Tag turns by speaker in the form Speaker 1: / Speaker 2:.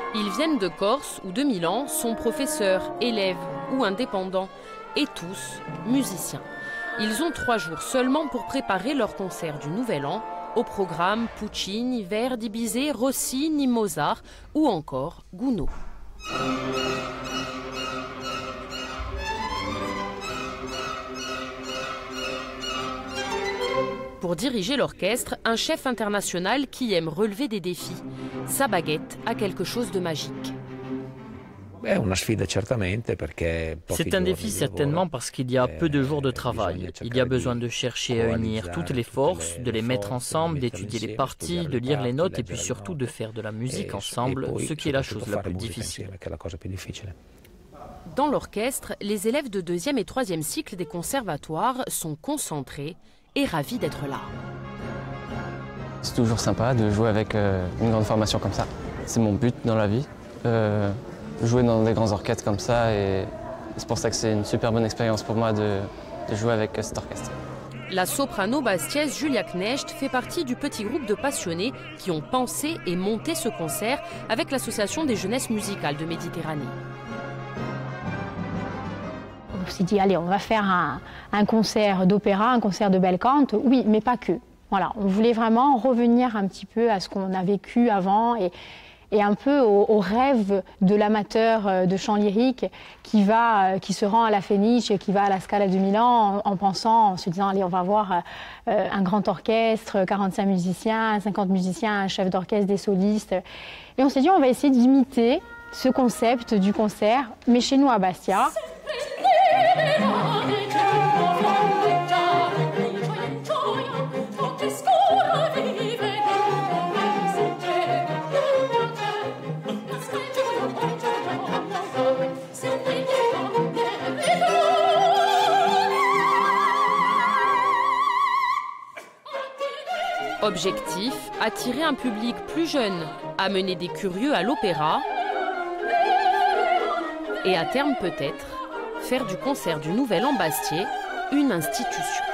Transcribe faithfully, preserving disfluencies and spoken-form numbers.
Speaker 1: Ils viennent de Corse ou de Milan, sont professeurs, élèves ou indépendants, et tous musiciens. Ils ont trois jours seulement pour préparer leur concert du Nouvel An. Au programme Puccini, Verdi, Bizet, Rossini, Mozart ou encore Gounod. Pour diriger l'orchestre, un chef international qui aime relever des défis. Sa baguette a quelque chose de magique.
Speaker 2: C'est un défi certainement parce qu'il y a peu de jours de travail. Il y a besoin de chercher à unir toutes les forces, de les mettre ensemble, d'étudier les parties, de lire les notes et puis surtout de faire de la musique ensemble, ce qui est la chose la plus difficile.
Speaker 1: Dans l'orchestre, les élèves de deuxième et troisième cycle des conservatoires sont concentrés et ravis d'être là.
Speaker 3: C'est toujours sympa de jouer avec euh, une grande formation comme ça. C'est mon but dans la vie. Euh, jouer dans des grands orchestres comme ça et c'est pour ça que c'est une super bonne expérience pour moi de, de jouer avec cet orchestre.
Speaker 1: La soprano bastiaise Julia Knecht fait partie du petit groupe de passionnés qui ont pensé et monté ce concert avec l'Association des jeunesses musicales de Méditerranée.
Speaker 4: On s'est dit, allez, on va faire un, un concert d'opéra, un concert de bel canto, oui, mais pas que. Voilà, on voulait vraiment revenir un petit peu à ce qu'on a vécu avant et et un peu au, au rêve de l'amateur de chant lyrique qui, va, qui se rend à la Fenice, qui va à la Scala de Milan en, en pensant, en se disant, allez, on va voir euh, un grand orchestre, quarante-cinq musiciens, cinquante musiciens, un chef d'orchestre, des solistes. Et on s'est dit, on va essayer d'imiter ce concept du concert, mais chez nous à Bastia.
Speaker 1: Objectif, attirer un public plus jeune, amener des curieux à l'opéra et à terme peut-être, faire du concert du Nouvel An Bastiais une institution.